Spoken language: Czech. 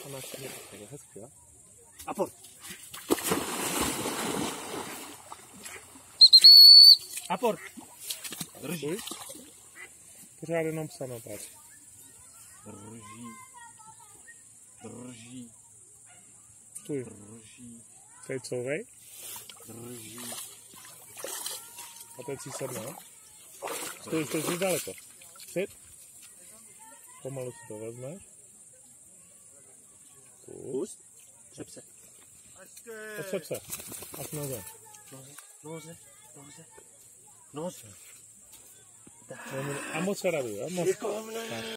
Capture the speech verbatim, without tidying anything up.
A naše je to hezky, jo? A pojď. A pojď. Drží. Pořád jenom psa natáč. Drží. Drží. Stůj. Drží. Teď couvej. Drží. A teď si sedne, jo? Stůj, stůj, stůj daleko. Sit. Pomalu si to vezmeš. Pust. Třep se. Potřeb se. A k noze. Noze, noze, noze, noze. A moc se raduju, jo? Moc. Šikovné.